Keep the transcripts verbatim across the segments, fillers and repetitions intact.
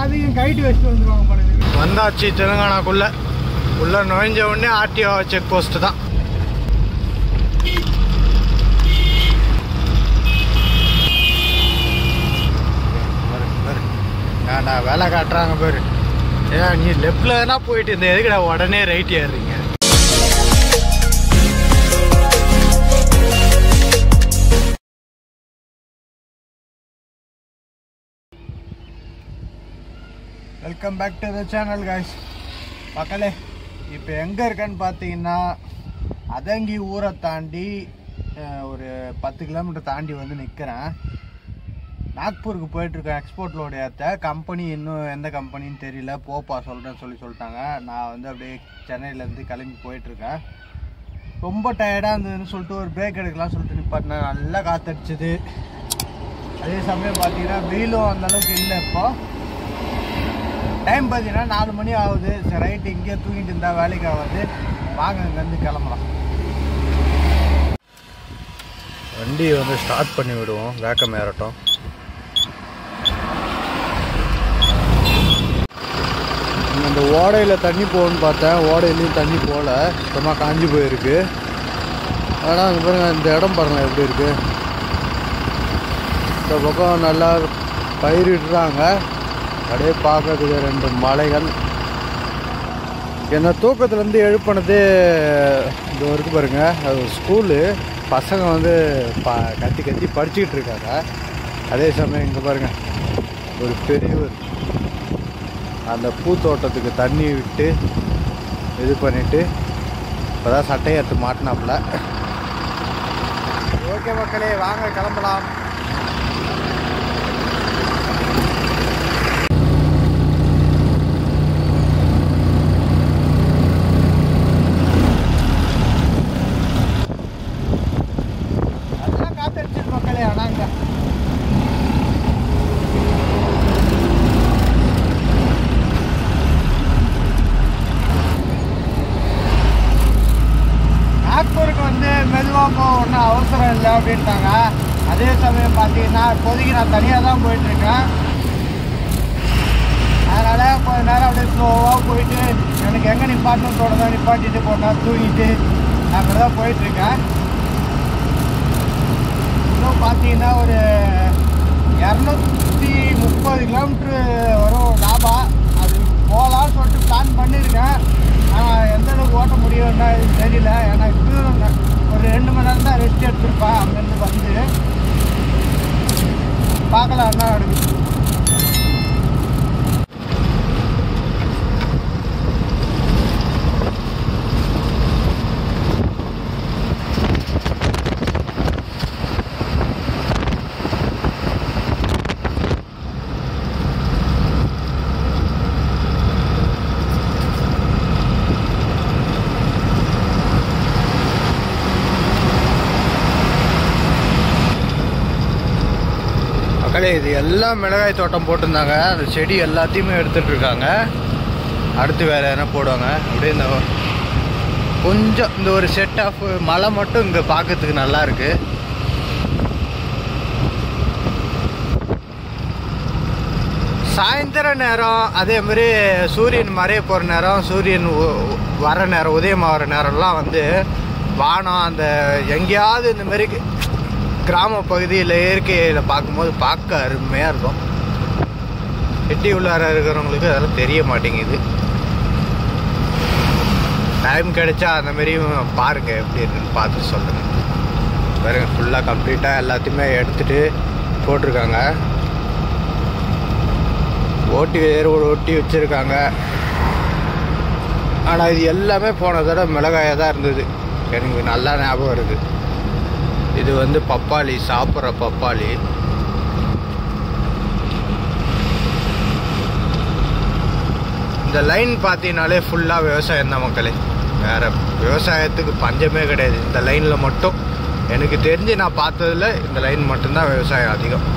பாதியும் கைட்டு வச்சுட்டு வந்துருவாங்க போல. வந்தாச்சு தெலுங்கானாக்குள்ள. உள்ள நுழைஞ்ச உடனே ஆர்டிஓ செக் போஸ்ட் தான். ஏன்டா வேலை காட்டுறாங்க பேரு. ஏன் நீ லெஃப்ட்ல தானே போயிட்டு இருந்த, எதுக்குடா உடனே ரைட் ஏறுறீங்க? Welcome back to the channel guys. மக்களே, இப்போ எங்கே இருக்கேன்னு பார்த்தீங்கன்னா அதங்கி ஊரை தாண்டி ஒரு பத்து கிலோமீட்டர் தாண்டி வந்து நிற்கிறேன். நாக்பூருக்கு போயிட்டுருக்கேன். எக்ஸ்போர்ட் லோடு ஏற்ற கம்பெனி இன்னும் எந்த கம்பெனின்னு தெரியல. போப்பா சொல்கிறேன்னு சொல்லி சொல்லிட்டாங்க. நான் வந்து அப்படியே சென்னையிலேருந்து கிளம்பி போயிட்டுருக்கேன். ரொம்ப டயர்டாக இருந்ததுன்னு சொல்லிட்டு ஒரு பிரேக் எடுக்கலாம் சொல்லிட்டு நிப்பாட்டினேன். நல்லா காற்றடிச்சிது. அதே சமயம் பார்த்தீங்கன்னா வெயிலும் அந்தளவுக்கு இல்லை. இப்போ டைம் பார்த்தீங்கன்னா நாலு மணி ஆகுது. சரி ரைட்டு, இங்கேயே தூங்கிட்டு இருந்தால் வேலைக்கு ஆகுது. வாங்க இங்கேருந்து கிளம்பலாம். வண்டியை வந்து ஸ்டார்ட் பண்ணி விடுவோம். வேக்கம் ஏறட்டும். இந்த ஓடையில் தண்ணி போகணுன்னு பார்த்தேன். ஓடையிலையும் தண்ணி போகல, சுத்தமாக காஞ்சி போயிருக்கு. ஆனால் அங்கே பாருங்க, இந்த இடம் பாருங்கள் எப்படி இருக்குது. இந்த பக்கம் நல்லா பயிரிடுறாங்க. அப்படியே பார்க்கறதுக்கு ரெண்டு மலைகள். என்ன தூக்கத்துலேருந்து எழுப்பினது இந்த வரைக்கும் பாருங்க. அது ஸ்கூலு. பசங்க வந்து ப கத்தி கத்தி படிச்சுக்கிட்டு இருக்காங்க. அதே சமயம் இங்கே பாருங்கள், ஒரு பெரியவர் அந்த பூத்தோட்டத்துக்கு தண்ணி விட்டு இது பண்ணிவிட்டு இப்போ தான் சட்டையை எடுத்து மாட்டினாப்புல. ஓகே மக்களே, வாங்க கிளம்பலாம். அதெல்லாம் காத்தடிச்சிட்டு மக்களே. ஆனாங்க நாக்பூருக்கு வந்து மெதுவாக போக ஒன்றும் அவசரம் இல்லை அப்படின்ட்டாங்க. அதே சமயம் பார்த்தீங்கன்னா இப்போதைக்கு நான் தனியாக தான் போயிட்டுருக்கேன். அதனால் கொஞ்ச நேரம் அப்படியே ஸ்லோவாக போயிட்டு எனக்கு எங்கே நிப்பாட்டணும் தோணுதோ நிப்பாட்டிட்டு போட்டால் தூங்கிட்டு அப்படி தான் போயிட்டுருக்கேன். இன்னும் பார்த்தீங்கன்னா ஒரு இரநூத்தி முப்பது கிலோமீட்ரு வரும் டாபா. அது போகலான்னு சொல்லிட்டு பிளான் பண்ணியிருக்கேன். ஆனால் எந்த அளவுக்கு ஓட்ட முடியும்னா இது தெரியல. ஏன்னா இப்பயும் ஒரு ரெண்டு மணி நேரம் தான் ரெஸ்ட் எடுத்துருப்பேன். அங்கேருந்து வந்து பார்க்கலாம் என்ன நடக்குது. இது எல்லாம் மிளகாய் தோட்டம் போட்டிருந்தாங்க. அந்த செடி எல்லாத்தையுமே எடுத்துட்டு இருக்காங்க. அடுத்து வேற என்ன போடுவாங்க. அப்படியே இந்த கொஞ்சம் இந்த ஒரு செட் ஆஃப் மலை மட்டும் இங்கே பார்க்கறதுக்கு நல்லா இருக்கு. சாயந்தர நேரம் அதே மாதிரி சூரியன் மறைய போகிற நேரம், சூரியன் வர நேரம், உதயமாகிற நேரம்லாம் வந்து வானம் அந்த எங்கேயாவது இந்த மாதிரி கிராம பகுதியில் இயற்கையில் பார்க்கும்போது பார்க்க அருமையாக இருக்கும். சிட்டி உள்ளார இருக்கிறவங்களுக்கு அதெல்லாம் தெரிய மாட்டேங்குது. டைம் கிடைச்சா அந்த மாதிரியும் பாருங்கள், எப்படி இருக்குன்னு பார்த்து சொல்லுங்கள். பாருங்கள், ஃபுல்லாக கம்ப்ளீட்டாக எல்லாத்தையுமே எடுத்துகிட்டு போட்டிருக்காங்க. ஓட்டி வேறு ஒரு ஒட்டி வச்சுருக்காங்க. ஆனால் இது எல்லாமே போன தடவை மிளகாயாக தான் இருந்தது. எனக்கு நல்லா ஞாபகம் இருக்குது. இது வந்து பப்பாளி, சாப்பிட்ற பப்பாளி. இந்த லைன் பார்த்தீங்கனாலே ஃபுல்லாக விவசாயம் தான் மக்களே. வேறு விவசாயத்துக்கு பஞ்சமே கிடையாது. இந்த லைனில் மட்டும் எனக்கு தெரிஞ்சு நான் பார்த்ததில் இந்த லைன் மட்டும்தான் விவசாயம் அதிகம்.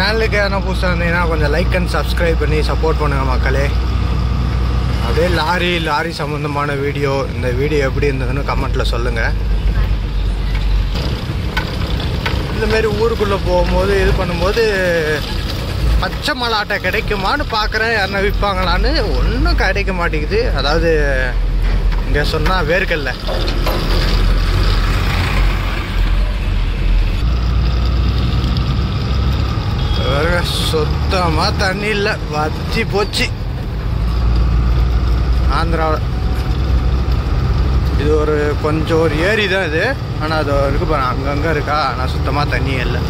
சேனலுக்கு எதனா புதுசாக இருந்தீங்கன்னா கொஞ்சம் லைக் அண்ட் சப்ஸ்கிரைப் பண்ணி சப்போர்ட் பண்ணுங்கள் மக்களே. அதே லாரி லாரி சம்மந்தமான வீடியோ, இந்த வீடியோ எப்படி இருந்ததுன்னு கமெண்ட்டில் சொல்லுங்கள். இந்தமாரி ஊருக்குள்ளே போகும்போது இது பண்ணும்போது பச்சை மலாட்டை கிடைக்குமான்னு பார்க்குறேன், யாருன்னா விற்பாங்களான்னு. ஒன்றும் கிடைக்க மாட்டேங்குது. அதாவது இங்கே சொன்னால் வேர்க்கல்ல. சுத்தமாக தண்ணி இல்லை, வத்தி போச்சு ஆந்திராவில். இது ஒரு கொஞ்சம் ஒரு ஏரி தான் இது, ஆனால் அது இருக்கு பாரு அங்கங்கே இருக்கா, ஆனால் சுத்தமாக தண்ணியே இல்லை.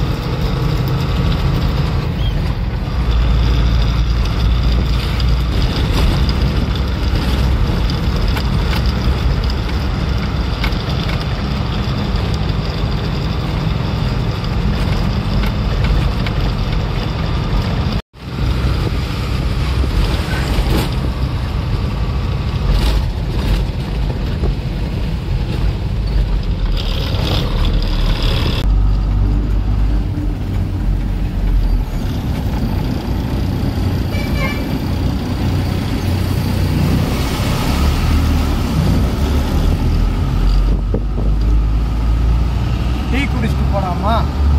டீ குடிச்சிட்டு போலாமா?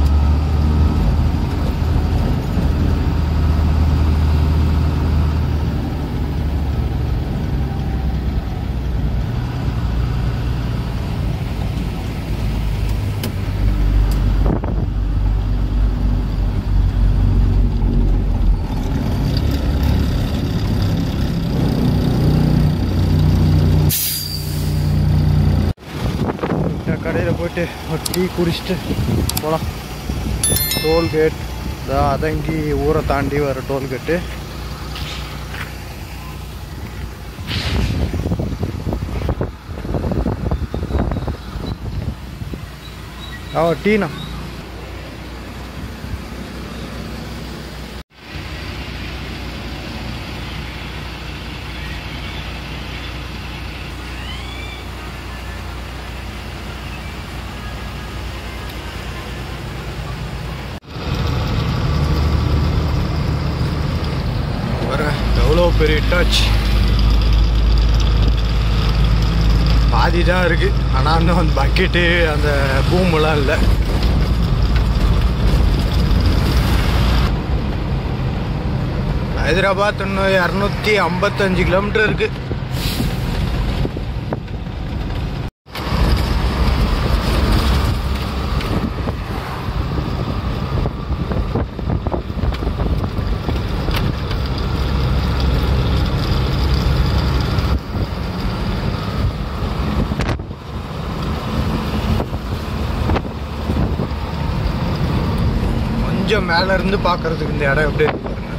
கடையில் போய்ட்டு ஒரு டீ குடிச்சிட்டு போகலாம். டோல்கேட் அதங்கி ஊரை தாண்டி வர டோல்கேட்டு. ஆ டீனா எவ்வளோ பெரிய டச். பாதி தான் இருக்குது, ஆனால் இன்னும் அந்த பக்கெட்டு அந்த பூமெல்லாம் இல்லை. ஹைதராபாத் இன்னும் இரநூத்தி ஐம்பத்தஞ்சு கிலோமீட்டர் இருக்குது. கொஞ்சம் மேல இருந்து பார்க்கறதுக்கு இந்த இடம் எப்படி இருக்கு பாருங்க.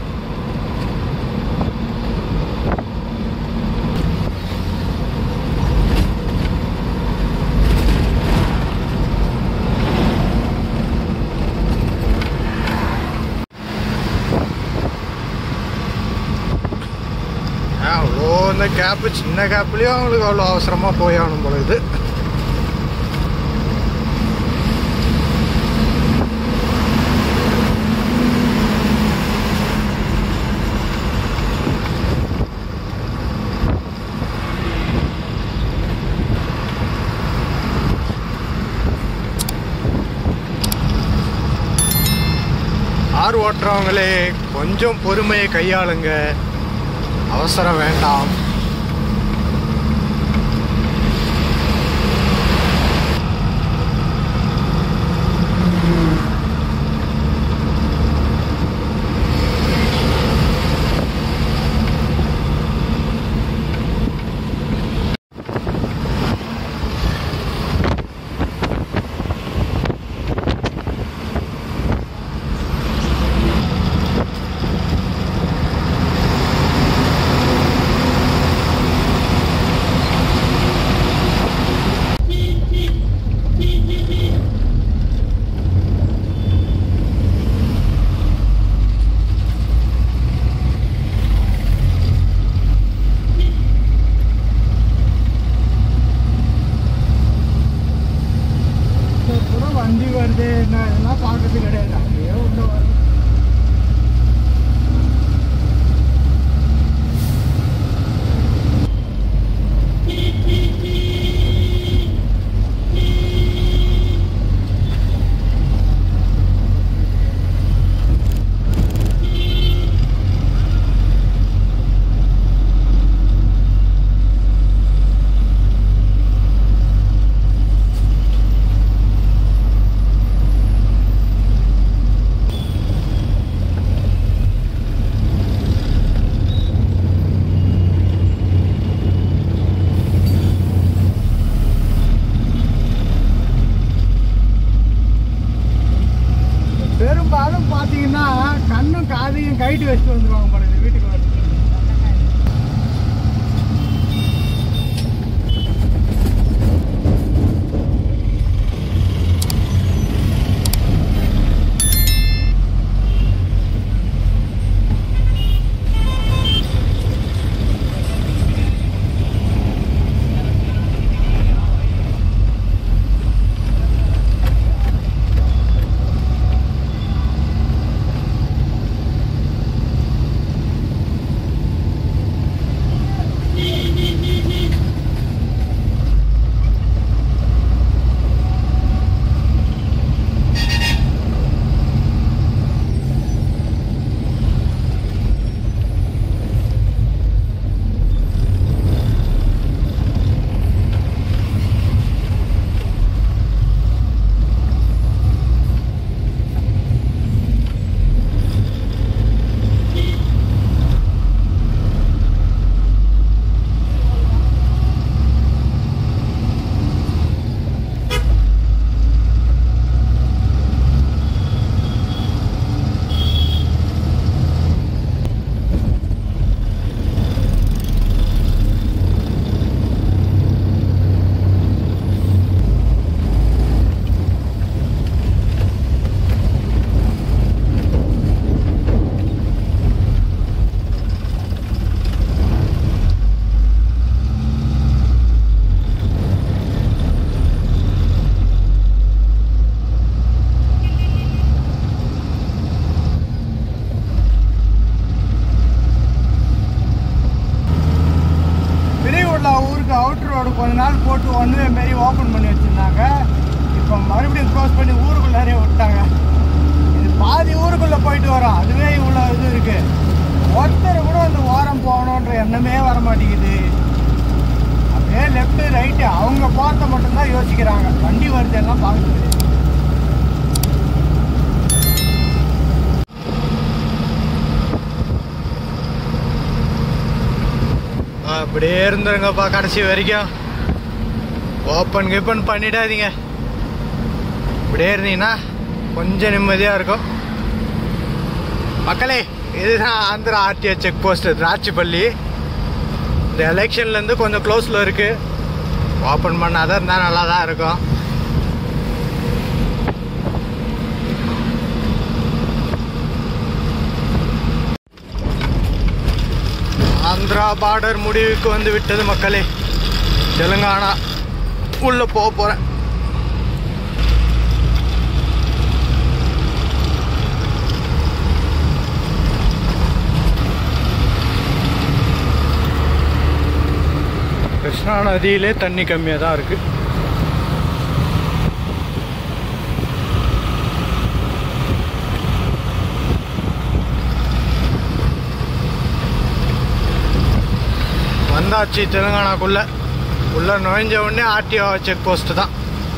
அவ்வளோ இந்த கேப்பு, சின்ன கேப்லேயும் அவங்களுக்கு அவ்வளோ அவசரமாக போய் ஆகணும் போல இது. கார் ஓட்டுறவங்களே கொஞ்சம் பொறுமையை கையாளுங்க, அவசரம் வேண்டாம். வண்டி வருது, நான் இதெல்லாம் பார்க்கறது கிடையாது. அப்படியே உள்ள வரும். எல்லாத்தையும் கைட்டு வச்சுட்டு வந்துருவாங்க பாருங்க வீட்டுக்கு வர. அவுட்டர் ரோடு கொஞ்ச நாள் போட்டு ஒன் வே மாரி ஓப்பன் பண்ணி வச்சுருந்தாங்க. இப்போ மறுபடியும் க்ளோஸ் பண்ணி ஊருக்குள்ளாரே விட்டாங்க. இது பாதி ஊருக்குள்ளே போயிட்டு வரோம். அதுவே இவ்வளோ இது இருக்குது. ஒருத்தர் கூட அந்த ஓரம் போகணுன்ற எண்ணமே வர மாட்டேங்குது. அப்படியே லெஃப்ட்டு ரைட்டு அவங்க போகிறத மட்டும்தான் யோசிக்கிறாங்க. வண்டி வருது எல்லாம் பார்க்குது. அப்படியே இருந்துருங்கப்பா கடைசி வரைக்கும். ஓப்பன் கிப்பன் பண்ணிடாதீங்க. இப்படியே இருந்தீங்கன்னா கொஞ்சம் நிம்மதியாக இருக்கும். மக்களே, இதுதான் ஆந்திரா ஆர்டிஓ செக் போஸ்ட் திராட்சிப்பள்ளி. இந்த எலெக்ஷன்லேருந்து கொஞ்சம் க்ளோஸில் இருக்குது. ஓப்பன் பண்ணாதான் இருந்தால் நல்லா தான் இருக்கும். ஆந்திரா பார்டர் முடிவுக்கு வந்து விட்டது மக்களே. தெலுங்கானா உள்ள போக போறேன். கிருஷ்ணா நதியிலே தண்ணி கம்மியாக தான் இருக்கு. வந்தாச்சு தெலுங்கானாக்குள்ள. உள்ள நுழைஞ்ச உடனே ஆர்டிஓ செக் போஸ்ட் தான்.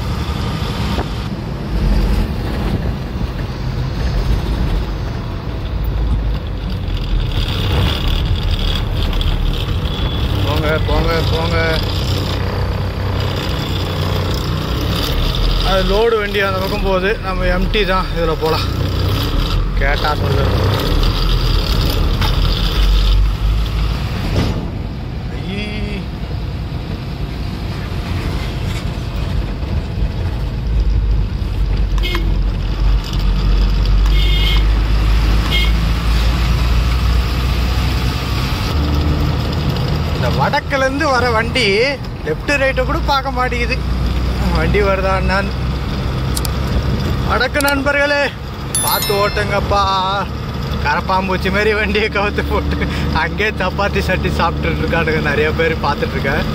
போங்க போங்க போங்க. அது லோடு வண்டி அந்த பக்கம் போகுது. நம்ம எம்டி தான் இதில் போகலாம். கேட்டா சொல்லு. வடக்குலேருந்து வர வண்டி லெஃப்ட் ரைட்டை கூட பார்க்க மாட்டேங்குது. வண்டி வருதான்னு. வடக்கு நண்பர்களே பார்த்து ஓட்டுங்கப்பா. கரப்பாம்பூச்சி மாரி வண்டியை கவுத்து போட்டு அங்கே சப்பாத்தி சட்டி சாப்பிட்டுட்டு இருக்கானுங்க நிறைய பேர் பார்த்துட்ருக்கேன்.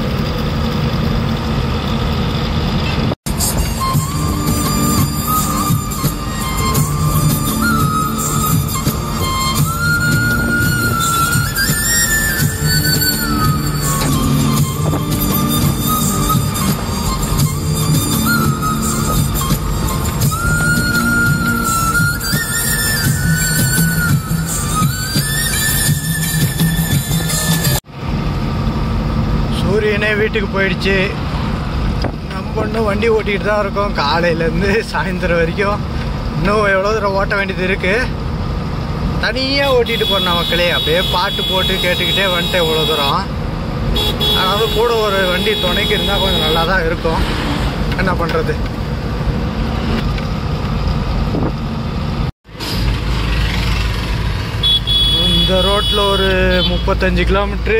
சூரியனே வீட்டுக்கு போயிடுச்சு. நம்ம இன்னும் வண்டி ஓட்டிகிட்டு தான் இருக்கோம் காலையிலேருந்து சாயந்தரம் வரைக்கும். இன்னும் எவ்வளோ தூரம் ஓட்ட வேண்டியது இருக்குது. தனியாக ஓட்டிகிட்டு போன மக்களே. அப்படியே பாட்டு போட்டு கேட்டுக்கிட்டே வந்துட்டேன் இவ்வளோ தூரம். அதாவது கூட ஒரு வண்டி துணைக்கு இருந்தால் கொஞ்சம் நல்லா தான் இருக்கும். என்ன பண்ணுறது? இந்த ரோட்டில் ஒரு முப்பத்தஞ்சு கிலோமீட்ரு,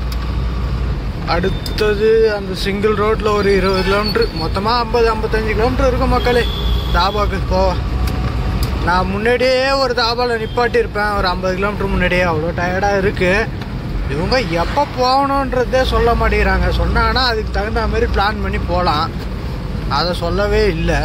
அடுத்தது அந்த சிங்கிள் ரோட்டில் ஒரு இருபது கிலோமீட்ரு, மொத்தமாக ஐம்பது ஐம்பத்தஞ்சு கிலோமீட்ரு இருக்கும் மக்களே தாபாவுக்கு போவ. நான் முன்னாடியே ஒரு தாபாவில் நிப்பாட்டி இருப்பேன் ஒரு ஐம்பது கிலோமீட்டர் முன்னாடியே. அவ்வளோ டயர்டாக இருக்குது. இவங்க எப்போ போகணுன்றதே சொல்ல மாட்டேங்கிறாங்க. சொன்னாங்கன்னா அதுக்கு தகுந்த மாதிரி பிளான் பண்ணி போகலாம். அதை சொல்லவே இல்லை.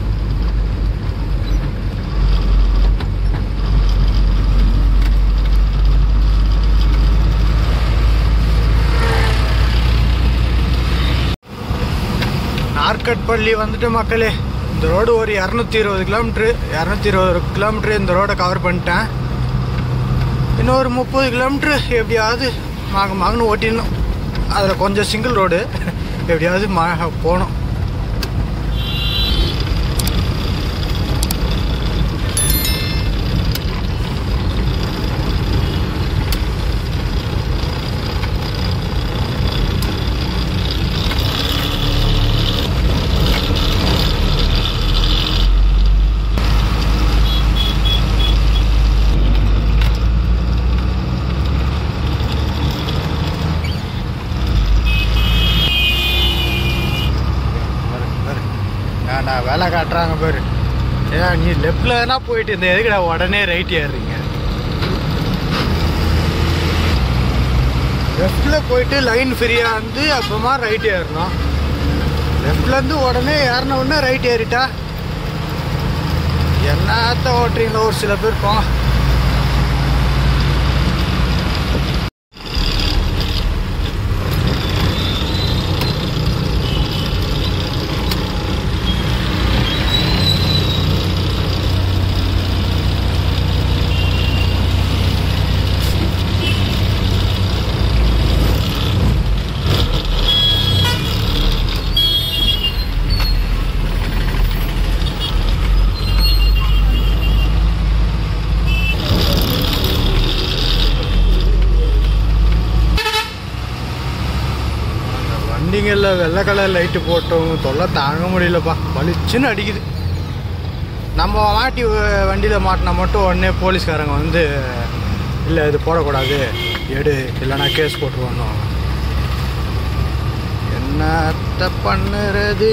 நார்கட்பள்ளி வந்துட்டு மக்களே. இந்த ரோடு ஒரு இரநூத்தி இருபது கிலோமீட்ரு இரநூத்தி இருபது கிலோமீட்ரு இந்த ரோடை கவர் பண்ணிட்டேன். இன்னும் ஒரு முப்பது கிலோமீட்ரு எப்படியாவது மாங்க மாங்கன்னு ஓட்டிடணும். அதில் கொஞ்சம் சிங்கிள் ரோடு எப்படியாவது மா போகணும். வேலை காட்டுறாங்க பேர். ஏன் நீ லெஃப்டில் தானே போயிட்டு இருந்த, எதுக்குடா உடனே ரைட் ஏறுறீங்க? லெஃப்டில் போயிட்டு லைன் ஃப்ரீயாக இருந்து அப்புறமா ரைட் ஏறணும். லெஃப்ட்லேருந்து உடனே ஏறின உடனே ரைட் ஏறிட்டா என்னத்த ஓட்டுறீங்களோ ஒரு சில பேர் போங்க. வண்டிங்களில் வெள்ளை கலர் லைட்டு போட்டோம் தொல்லை தாங்க முடியலப்பா. பளிச்சுன்னு அடிக்குது. நம்ம மாட்டி வண்டியில் மாட்டினா மட்டும் உடனே போலீஸ்காரங்க வந்து இல்லை இது போடக்கூடாது எடு இல்லைனா கேஸ் போட்டுருவாங்க. என்னத்த பண்ணுறது?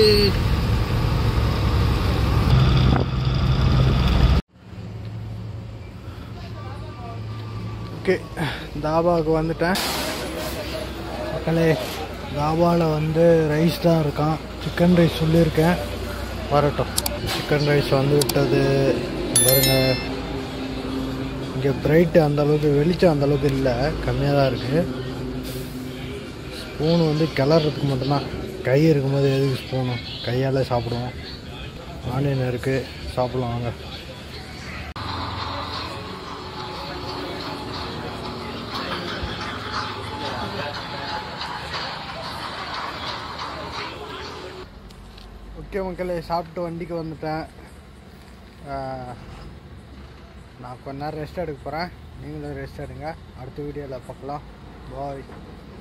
ஓகே, தாபாவுக்கு வந்துட்டேன் மக்களே. தாபாவில் வந்து ரைஸ் தான் இருக்கான். சிக்கன் ரைஸ் சொல்லியிருக்கேன், வரட்டும். சிக்கன் ரைஸ் வந்து விட்டது பாருங்க. இங்கே பிரைட்டு அந்தளவுக்கு வெளிச்சம் அந்தளவுக்கு இல்லை, கம்மியாக தான் இருக்குது. ஸ்பூனு வந்து கிளறதுக்கு மட்டும்தான். கை இருக்கும்போது எதுக்கு ஸ்பூனு? கையால் சாப்பிடுவோம். ஆனியன் இருக்குது, சாப்பிடுவோம் வாங்க. ஓகே மக்களே, சாப்பிட்டு வண்டிக்கு வந்துட்டேன். நான் கொஞ்ச நேரம் ரெஸ்ட் எடுக்க போகிறேன். நீங்களும் ரெஸ்ட் எடுங்க. அடுத்த வீடியோவில் பார்க்கலாம். பாய்.